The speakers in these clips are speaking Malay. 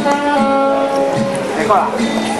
Ekor lah.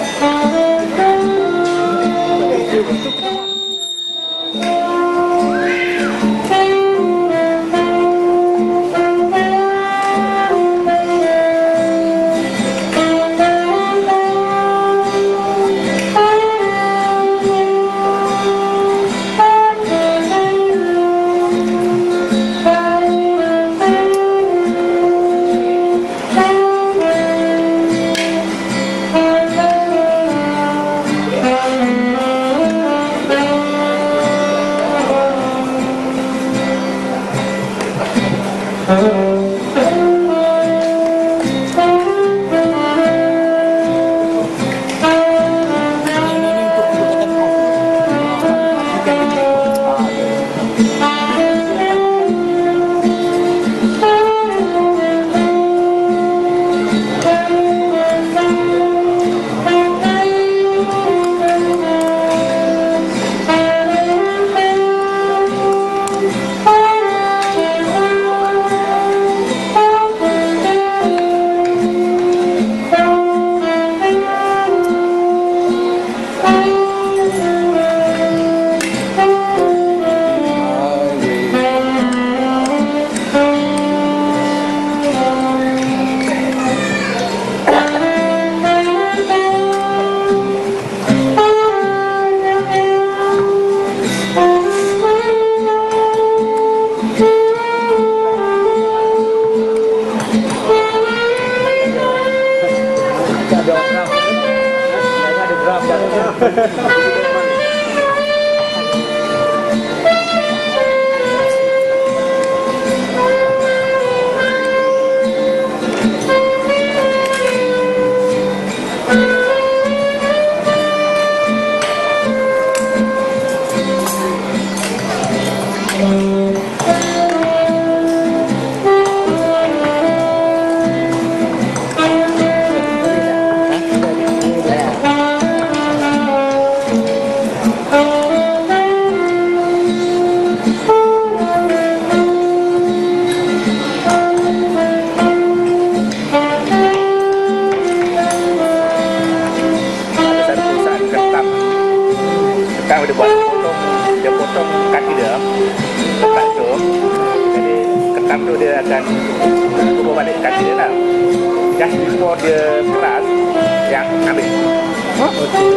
Dia potong kaki dia, ketat tu. Jadi ketam tu dia akan kubur balik kaki dia lah. Just before dia keras, yang ambil. Oh, okey.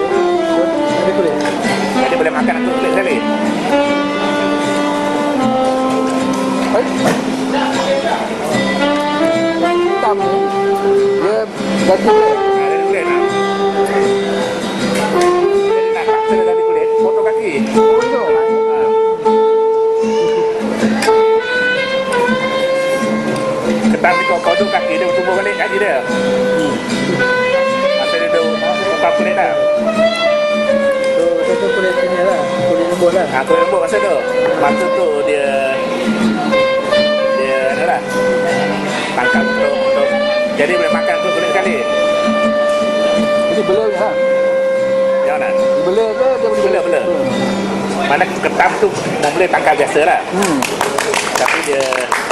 Jadi boleh. Jadi boleh makan aku kulit sekali. Ketam ni dia ganti kulit. Ada kulit lah. Jadi nak paksa dia ganti kulit, potong kaki. Oh, itu. Ketam ni kau potong kaki dia, tumbuh balik kaki dia. Masa dia dah buka kulit dah. Itu kulit ni lah, kulit lembut lah. Kulit lembut masa tu. Masa tu dia ada lah. Tangkap untuk jadi boleh makan tu kulit sekali. Jadi bela je lah. Jangan nak. Bela ke dia boleh Bela. Mana ketam tu boleh tangkap biasa lah. Tapi dia